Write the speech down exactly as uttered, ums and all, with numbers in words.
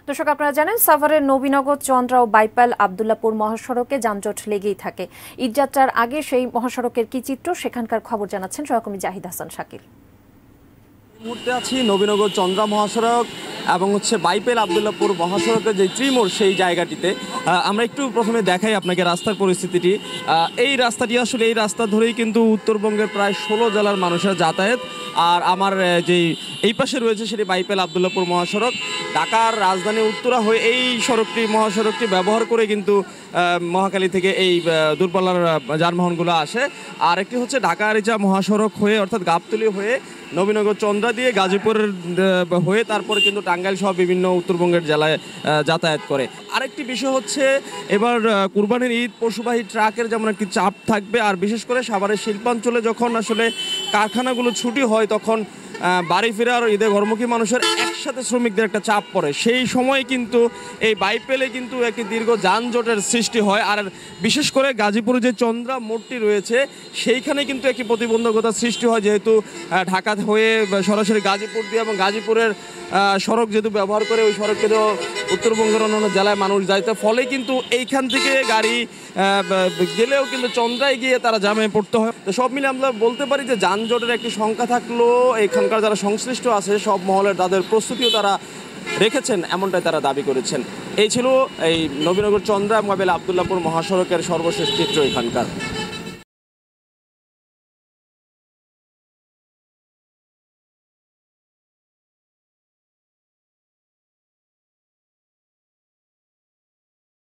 দর্শক আপনারা জানেন সাভারের নবীনগর চন্দ্রা ও বাইপাল আবদুল্লাপুর মহাসড়কে যানজট লেগেই থাকে। ঈদযাত্রার আগে সেই মহাসড়কের কি চিত্র সেখানকার খবর জানাচ্ছেন সহকর্মী জাহিদ হাসান শাকিল। মুহূর্তে আছি নবীনগর চন্দ্রা মহাসড়ক এবং হচ্ছে বাইপেল আবদুল্লাপুর মহাসড়কের যে ত্রিমোড় সেই জায়গাটিতে আমরা একটু প্রথমে দেখাই আপনাকে রাস্তার পরিস্থিতিটি। এই রাস্তাটি আসলে এই রাস্তা ধরেই কিন্তু উত্তরবঙ্গের প্রায় ষোলো জেলার মানুষের যাতায়াত। আর আমার যেই এই পাশে রয়েছে সেটি বাইপেল আবদুল্লাপুর মহাসড়ক। ঢাকার রাজধানী উত্তরা হয়ে এই সড়কটি মহাসড়কটি ব্যবহার করে কিন্তু মহাখালী থেকে এই দূরপাল্লার যানবাহনগুলো আসে। আর একটি হচ্ছে ঢাকা আরিচা মহাসড়ক হয়ে অর্থাৎ গাবতলী হয়ে নবীনগর চন্দ্রা দিয়ে গাজীপুরের হয়ে তারপরে কিন্তু টাঙ্গাইল সহ বিভিন্ন উত্তরবঙ্গের জেলায় যাতায়াত করে। আরেকটি বিষয় হচ্ছে এবার কুরবানির ঈদ পশুবাহী ট্রাকের যেমন একটি চাপ থাকবে, আর বিশেষ করে সাভারের শিল্পাঞ্চলে যখন আসলে কারখানাগুলো ছুটি হয় তখন বাড়ি ফেরার ঈদে ঘরমুখী মানুষের একসাথে শ্রমিকদের একটা চাপ পড়ে। সেই সময় কিন্তু এই বাইপেলে কিন্তু একটি দীর্ঘ যানজটের সৃষ্টি হয়। আর বিশেষ করে গাজীপুরে যে চন্দ্রা মোড়টি রয়েছে সেইখানে কিন্তু একটি প্রতিবন্ধকতার সৃষ্টি হয়, যেহেতু ঢাকা হয়ে সরাসরি গাজীপুর দিয়ে এবং গাজীপুরের সড়ক যেহেতু ব্যবহার করে ওই সড়ককে তো উত্তরবঙ্গের অন্যান্য জেলায় মানুষ যায়, তো ফলে কিন্তু এইখান থেকে গাড়ি গেলেও কিন্তু চন্দ্রায় গিয়ে তারা জামে পড়তে হয়। তো সব মিলে আমরা বলতে পারি যে যানজটের একটি সংখ্যা থাকলেও এখানকার যারা সংশ্লিষ্ট আছে সব মহলের তাদের প্রস্তুতিও তারা রেখেছেন, এমনটাই তারা দাবি করেছেন। এই ছিল এই নবীনগর চন্দ্রা এবং আবদুল্লাপুর মহাসড়কের সর্বশেষ চিত্র এখানকার।